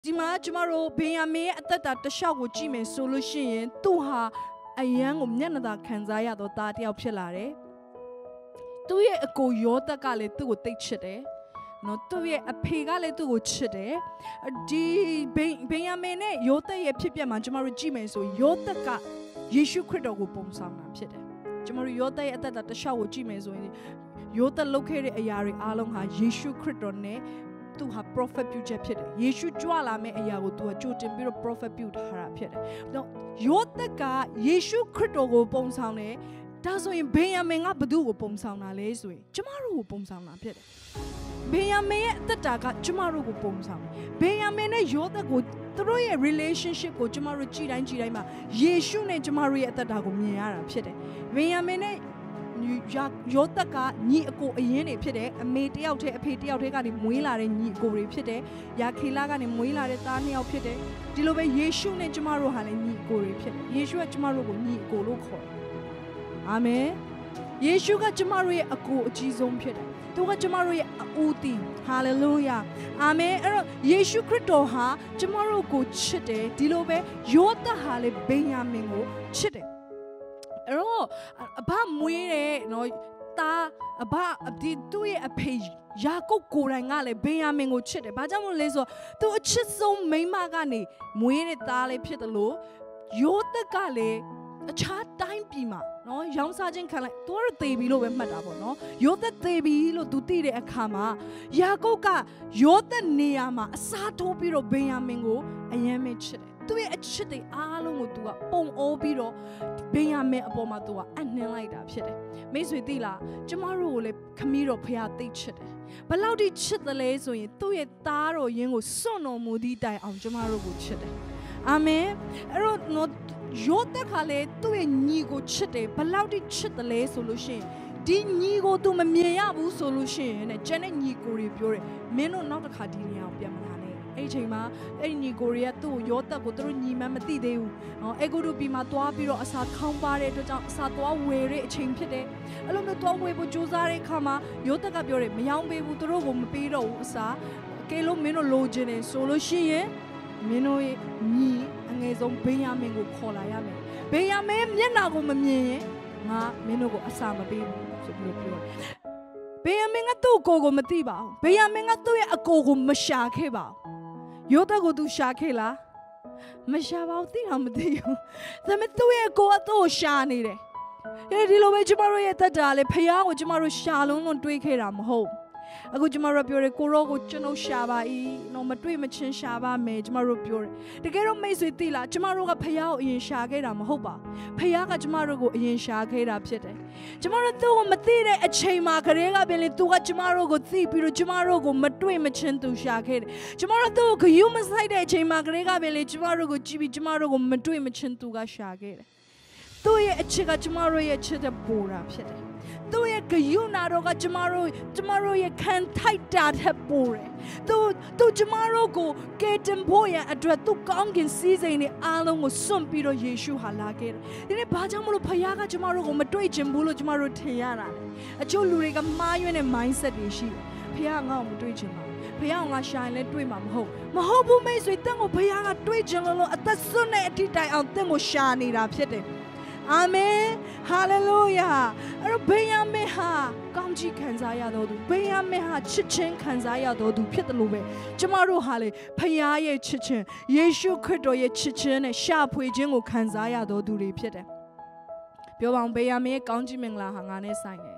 ဒီမှာကျမတို့ဘင်ယာမင်ရဲ့အသက်တာတစ်လျှောက်ကိုကြည့်မယ်ဆိုလို့ရှိရင်သူဟာအယံကိုမျက်နှာသာခံစားရတော့သားတယောက်ဖြစ်လာတယ်။သူ့ရဲ့အကိုယောသက်ကလည်းသူ့ကိုတိတ်ချစ်တယ်။နော်သူ့ရဲ့အဖေကလည်းသူ့ကိုချစ်တယ်။ဒီဘင်ယာမင်နဲ့ယောသက်ရဲ့ဖြစ်ပျက်မှာကျမတို့ကြည့်မယ်ဆိုယောသက်ကယေရှုခရစ်တော်ကိုပုံဆောင်တာဖြစ်တယ်။ကျမတို့ယောသက်ရဲ့အသက်တာတစ်လျှောက်ကိုကြည့်မယ်ဆိုရင်ယောသက်လုပ်ခဲ့တဲ့အရာတွေအားလုံးဟာယေရှုခရစ်တော်နဲ့သူဟာ prophet ပြုချက်ဖြစ်တယ်ယေရှုကြွလာမယ့်အရာကိုသူကကြိုတင်ပြီးတော့ prophet ပြုထားတာဖြစ်တယ်။တော့ယောသက်ကယေရှုခရစ်တော်ကိုပုံဆောင်တယ်ဒါဆိုရင်ဘင်ယာမင်ကဘသူ့ကိုပုံဆောင်တာလဲဆိုရင်ကျမတို့ကိုပုံဆောင်တာဖြစ်တယ်။ဘင်ယာမင်ရဲ့အသက်တာကကျမတို့ကိုပုံဆောင်တယ်။ဘင်ယာမင်နဲ့ယောသက်ကိုသူတို့ရဲ့ relationship ကိုကျမတို့ကြည်တိုင်းမှာယေရှုနဲ့ကျမတို့ရဲ့အသက်တာကိုမြင်ရတာဖြစ်တယ်။ဘင်ယာမင်နဲ့ယောသက်ကညီအကိုအရင်တွေဖြစ်တယ်အမေတယောက်တည်းအဖေတယောက်တည်းကနေမွေးလာတဲ့ညီအကိုတွေဖြစ်တယ်ယာခေလကနေမွေးလာတဲ့သားနှစ်ယောက်ဖြစ်တယ်ဒီလိုပဲယေရှုနဲ့ကျမတို့ဟာလည်းညီအကိုတွေဖြစ်တယ်ယေရှုကကျမတို့ကိုညီအကိုလို့ခေါ်တယ်အာမင်ယေရှုကကျမတို့ရဲ့အကိုအကြီးဆုံးဖြစ်တယ်သူကကျမတို့ရဲ့ဦးတည်ဟာလေလုယာအာမင်အဲ့တော့ယေရှုခရစ်တော်ဟာကျမတို့ကိုချစ်တယ်ဒီလိုပဲယောသဟာလည်းဗင်ယာမင်ကိုချစ်တယ်အဲ့တော့အဘမွေးတဲ့နော်တာအဘဒီသူ့ရဲ့အဖေယာကုပ်ကိုယ်တိုင်ကလည်းဗင်ယာမင်ကိုချစ်တယ်ဘာကြောင့်မလဲဆိုတော့သူအချစ်ဆုံးမိန်းမကနေမွေးတဲ့သားလေးဖြစ်တယ်လို့ယောသက်ကလည်းအခြားတိုင်းပြည်မှာနော်ရောင်းစားခြင်းခံလိုက်သူကတော့သေပြီလို့ပဲမှတ်တာပေါ့နော်ယောသက်သေပြီလို့သူသိတဲ့အခါမှာယာကုပ်ကယောသက်နေရာမှာအစားထိုးပြီးတော့ဗင်ယာမင်ကိုအယမ်းပဲချစ်တယ်သူရဲ့အချစ်တွေအားလုံးကိုသူကပုံအောပြီးတော့ဗင်ယာမင်အပေါ်မှာသူကအနှင်းလိုက်တာဖြစ်တယ်မိတ်ဆွေသိလားကျမတို့ကိုလည်းခမီးတော်ဖခင်သိချစ်တယ်ဘလောက်ထိချစ်တယ်လဲဆိုရင်သူ့ရဲ့သားတော်ယင်းကိုစွန့်တော်မူသည့်တိုင်အောင်ကျမတို့ကိုချစ်တယ်အာမင်အဲ့တော့ယောသက်ကလည်းသူ့ရဲ့ညီကိုချစ်တယ်ဘလောက်ထိချစ်တယ်လဲဆိုလို့ရှိရင်ဒီညီကိုသူမမြင်ရဘူးဆိုလို့ရှိရင်ကျန်တဲ့ညီကိုတွေပြောတယ်မင်းတို့နောက်တစ်ခါဒီနေရာကိုပြန်မလာနဲ့အဲ့ဒီချိန်မှာအဲ့ဒီညီကိုတွေကသူ့ကိုယောသက်ကိုသူတို့ညီမမသိသေးဘူးနော်အေဂုတုပြည်မှာသွားပြီးတော့အစာခေါင်းပါတဲ့အတွက်ကြောင့်အစာသွားဝယ်တဲ့အချိန်ဖြစ်တယ်အဲ့လိုမျိုးသွားဝယ်ဖို့ကြိုးစားတဲ့အခါမှာယောသက်ကပြောတယ်မယောင်းပေးဘူးသူတို့ကိုမပေးတော့ဘူးအစာကဲလို့မင်းတို့လိုချင်တယ်ဆိုလို့ရှိရင်မင်းတို့ရဲ့ညီအငယ်ဆုံးဗင်ယာမင်ကိုခေါ်လာရမယ်ဗင်ယာမင်မျက်နှာကိုမမြင်ရင်ငါမင်းတို့ကိုအစာမပေးဘူးဆိုပြီးပြောတယ်ဗင်ယာမင်ကသူ့ကိုမသိပါဘူးဗင်ယာမင်ကသူ့ရဲ့အကိုကိုမရှာခဲ့ပါဘူးယောသက်ကိုသူရှာခဲ့လားမရှာပါဘူးသိတော့မသိဘူးဒါပေမဲ့သူ့ရဲ့အကိုကသူ့ကိုရှာနေတယ်ဒီလိုပဲကျမတို့ရဲ့တက်တာလေဖခင်ကိုကျမတို့ရှာလုံးလုံးတွေးခဲ့တာမဟုတ်အခုကျမတို့ပြောတယ်ကိုရောကိုကျွန်တော်ရှာပါ၏နော်မတွေ့မချင်းရှာပါမယ်ကျမတို့ပြောတယ်တကယ်တော့မိတ်ဆွေသိလားကျမတို့ကဖခင်ကိုအရင်ရှာခဲ့တာမဟုတ်ပါဖခင်ကကျမတို့ကိုအရင်ရှာခဲ့တာဖြစ်တယ်ကျမတို့သူ့ကိုမသိတဲ့အချိန်မှာခရဲကပင်လေသူကကျမတို့ကိုသိပြီးတော့ကျမတို့ကိုမတွေ့မချင်းသူရှာခဲ့တယ်ကျမတို့သူ့ကိုဂရုမစိုက်တဲ့အချိန်မှာခရဲကပင်လေကျမတို့ကိုကြည့်ပြီးကျမတို့ကိုမတွေ့မချင်းသူကရှာခဲ့တယ်သူ့ရဲ့အချစ်ကကျမတို့ရဲ့ချစ်တဲ့ပိုတာဖြစ်တယ်သူ့ရဲ့ဂရုဏာတော်ကကျမတို့ရဲ့ခံထိုက်တာထက်ပိုတယ်သူကျမတို့ကိုကယ်တင်ဖို့ရန်အတွက်သူကောင်းကင်စည်းစိမ်တွေအားလုံးကိုစွန့်ပြီးတော့ယေရှုဟာလာခဲ့တယ်ဒီနေ့ဘာကြောင့်မလို့ဖခင်ကကျမတို့ကိုမတွေ့ချင်ဘူးလို့ကျမတို့ထင်ရတာလဲအချို့လူတွေကမှားယွင်းတဲ့ mindset တွေရှိတယ်ဖခင်ကငါ့ကိုမတွေ့ချင်ပါဘူးဖခင်ကငါရှာရင်လည်းတွေ့မှာမဟုတ်ဘူးမိတ်ဆွေတင့်ကိုဖခင်ကတွေ့ချင်လို့အသက်စွန့်တဲ့အထိတိုင်အောင်တင့်ကိုရှာနေတာဖြစ်တယ်အာမင်ဟာလေလုယာအဲ့တော့ဗင်ယာမင်ဟာကောင်းချီးခံစားရတော်သူဗင်ယာမင်ဟာချစ်ချင်းခံစားရတော်သူဖြစ်တယ်လို့ပဲကျမတို့ဟာလေဖခင်ရဲ့ချစ်ချင်းယေရှုခရစ်တော်ရဲ့ချစ်ချင်းနဲ့ရှာဖွေခြင်းကိုခံစားရတော်သူတွေဖြစ်တယ်ပြောပါအောင်ဗင်ယာမင်ရဲ့ကောင်းချီးမင်္ဂလာဟာငါနဲ့ဆိုင်တယ်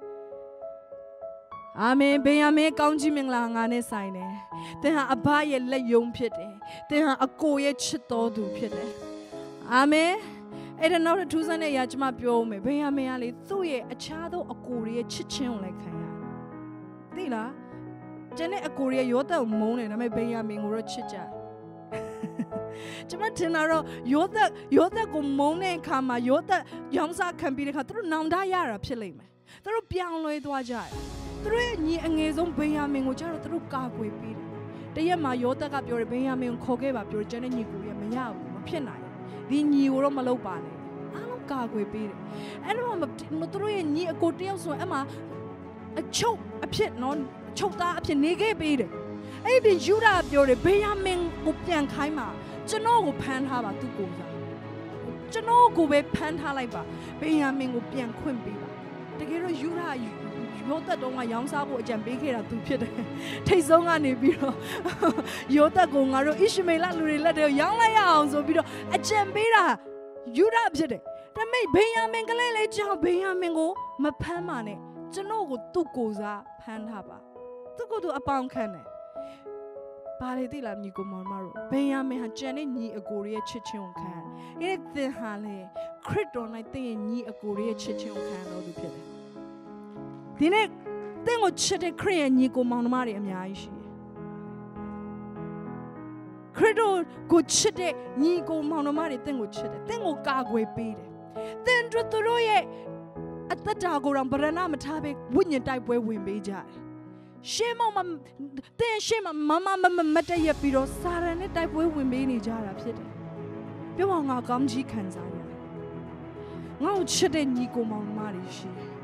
အာမင်ဗင်ယာမင်ကောင်းချီးမင်္ဂလာငါနဲ့ဆိုင်တယ်သင်ဟာအဘရဲ့လက်ယုံဖြစ်တယ်သင်ဟာအကိုရဲ့ချစ်တော်သူဖြစ်တယ်အာမင်အဲ့ဒါနောက်ထူးဆန်းတဲ့အရာကျွန်မပြောမယ်ဗင်ယာမင်ကလေသူ့ရဲ့အခြားသောအကိုရဲ့ချစ်ချင်းကိုလည်းခံရသိလားကျန်တဲ့အကိုရဲ့ယောသက်ကိုမုန်းတယ်ဒါပေမဲ့ဗင်ယာမင်ကိုတော့ချစ်ကြကျွန်မထင်တာတော့ယောသက်ကိုမုန်းတဲ့အခါမှာယောသက်ရောင်းစားခံပြီးတဲ့အခါသူတို့နောင်တရတာဖြစ်လိမ့်မယ်သူတို့ပြောင်းလဲသွားကြတယ်သူတို့ရဲ့ညီအငယ်ဆုံးဗင်ယာမင်ကိုကျတော့သူတို့ကာကွယ်ပေးတယ်တရက်မှာယောသက်ကပြောတယ်ဗင်ယာမင်ကိုခေါ်ခဲ့ပါပြောတယ်ကျန်တဲ့ညီကိုရမရဘူးမဖြစ်နိုင်ဒီညီကိုတော့မလုပ်ပါနဲ့အားလုံးကာကွယ်ပေးတယ်အဲ့တော့မတို့ရဲ့ညီအကိုတယောက်ဆိုရင်အမှအချုပ်အဖြစ်နော်ချုပ်သားအဖြစ်နေခဲ့ပေးတယ်အဲ့ဒီယူဒာပြောတယ်ဗင်ယာမင်ကိုပြန်ခိုင်းမှာကျွန်တော်ကိုဖမ်းထားပါသူကိုစားကျွန်တော်ကိုပဲဖမ်းထားလိုက်ပါဗင်ယာမင်ကိုပြန်ခွင့်ပေးပါတကယ်တော့ယူရာယောသက်တော့ကရောင်းစားဖို့အကြံပေးခဲ့တာသူဖြစ်တယ်ထိတ်ဆုံးကနေပြီးတော့ယောသက်ကိုငါတို့ဣရှမေလလူတွေလက်ထဲရောင်းလိုက်ရအောင်ဆိုပြီးတော့အကြံပေးတာယူရာဖြစ်တယ်ဒါပေမဲ့ဗင်ယာမင်ကလေးလေးကြောင့်ဗင်ယာမင်ကိုမဖမ်းပါနဲ့ကျွန်တော်ကိုသူ့ကိုစားဖမ်းထားပါသူ့ကိုသူအပေါင်းခံတယ်ဘာလေသိလားညီကိုမောင်မတို့ဗင်ယာမင်ဟာကြံတဲ့ညီအကိုရဲ့ချစ်ချင်းကိုခံတယ်အဲ့ဒီသင်ဟာလေခရစ်တော်၌သင်ရဲ့ညီအကိုရဲ့ချစ်ချင်းကိုခံတော်သူဖြစ်တယ်ဒီနေ့သင်ကိုချစ်တဲ့ခရစ်ရဲ့ညီကိုမောင်နှမတွေအများကြီးရှိတယ်ခရစ်တော်ကိုချစ်တဲ့ညီကိုမောင်နှမတွေသင်ကိုချစ်တယ်သင်ကိုကာကွယ်ပေးတယ်သင်တို့သူတို့ရဲ့အသက်တာကိုတော့ဗရဏမထားဘဲဝိညာဉ်တိုက်ပွဲဝင်ပေးကြတယ်ရှေးမောင်မသင်ရှေးမမတည့်ရပြီးတော့စာရန်နဲ့တိုက်ပွဲဝင်ပေးနေကြတာဖြစ်တယ်ပြောအောင်ငါကောင်းကြီးခံစားရတယ်ငါ့ကိုချစ်တဲ့ညီကိုမောင်နှမတွေရှိတယ်